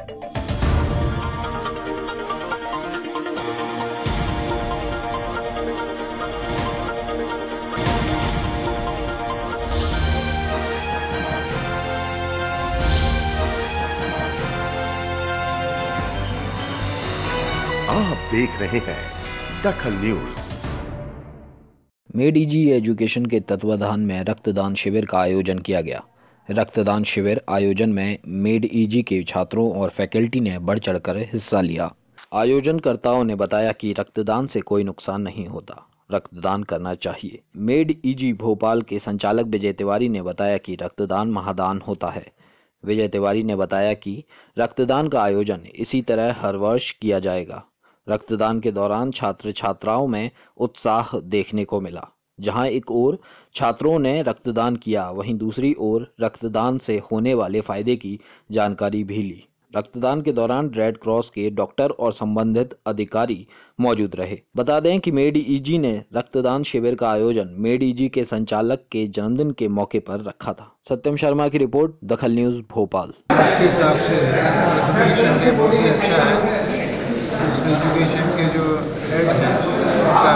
आप देख रहे हैं दखल न्यूज। मेड ईजी एजुकेशन के तत्वाधान में रक्तदान शिविर का आयोजन किया गया। रक्तदान शिविर आयोजन में मेड ईजी के छात्रों और फैकल्टी ने बढ़ चढ़कर हिस्सा लिया। आयोजनकर्ताओं ने बताया कि रक्तदान से कोई नुकसान नहीं होता, रक्तदान करना चाहिए। मेड ईजी भोपाल के संचालक विजय तिवारी ने बताया कि रक्तदान महादान होता है। विजय तिवारी ने बताया कि रक्तदान का आयोजन इसी तरह हर वर्ष किया जाएगा। रक्तदान के दौरान छात्र छात्राओं में उत्साह देखने को मिला। जहां एक ओर छात्रों ने रक्तदान किया, वहीं दूसरी ओर रक्तदान से होने वाले फायदे की जानकारी भी ली। रक्तदान के दौरान रेड क्रॉस के डॉक्टर और संबंधित अधिकारी मौजूद रहे। बता दें कि मेड ईजी ने रक्तदान शिविर का आयोजन मेड ईजी के संचालक के जन्मदिन के मौके पर रखा था। सत्यम शर्मा की रिपोर्ट, दखल न्यूज भोपाल। आज के हिसाब से एजुकेशन बहुत ही अच्छा है। इस एजुकेशन के जो हेड हैं उनका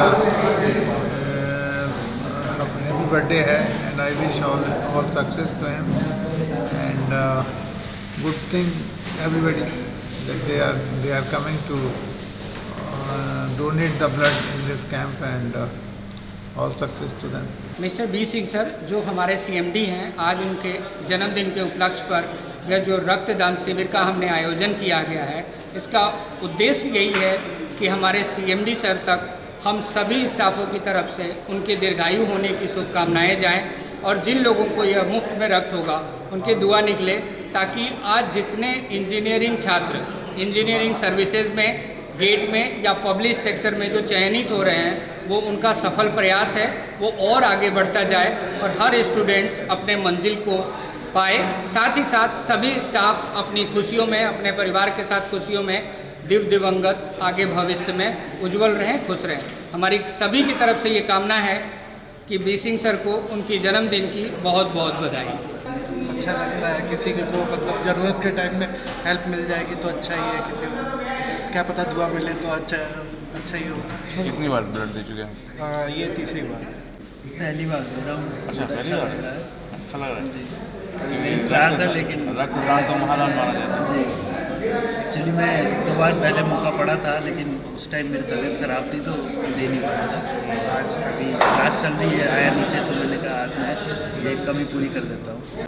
हैप्पी बर्थडे है and I wish all success to him and good thing everybody that they are coming to donate the blood in this camp and all success to them. Mister B Singh sir जो हमारे CMD हैं, आज उनके जन्मदिन के उपलक्ष्य पर यह जो रक्तदान शिविर का हमने आयोजन किया गया है, इसका उद्देश्य यही है कि हमारे सीएमडी सर तक हम सभी स्टाफों की तरफ से उनके दीर्घायु होने की शुभकामनाएं जाएं और जिन लोगों को यह मुफ्त में रक्त होगा उनके दुआ निकले, ताकि आज जितने इंजीनियरिंग छात्र इंजीनियरिंग सर्विसेज में गेट में या पब्लिक सेक्टर में जो चयनित हो रहे हैं, वो उनका सफल प्रयास है, वो और आगे बढ़ता जाए और हर स्टूडेंट्स अपने मंजिल को पाए। साथ ही साथ सभी स्टाफ अपनी खुशियों में, अपने परिवार के साथ खुशियों में दिवंगत आगे भविष्य में उज्जवल रहें, खुश रहें। हमारी सभी की तरफ से ये कामना है कि बी सिंह सर को उनकी जन्मदिन की बहुत बहुत बधाई। अच्छा लगता है किसी को मतलब ज़रूरत के टाइम में हेल्प मिल जाएगी तो अच्छा ही है, किसी को क्या पता दुआ मिले तो अच्छा ही होगा। कितनी बार ब्लड दे चुके हैं? ये तीसरी बार है। पहली बार दे रहा हूँ। अच्छा, पहली बार अच्छा लग रहा है। मेरी क्लास है, लेकिन रक्तदान तो महादान माना जाता है जी। एक्चुअली मैं 2 बार पहले मौका पड़ा था, लेकिन उस टाइम मेरी तबीयत ख़राब थी तो दे नहीं पाया था। आज अभी क्लास चल रही है, आया नीचे तो मैंने कहा आज मैं ये कमी पूरी कर देता हूँ।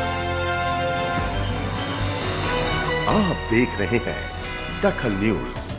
आप देख रहे हैं दखल न्यूज।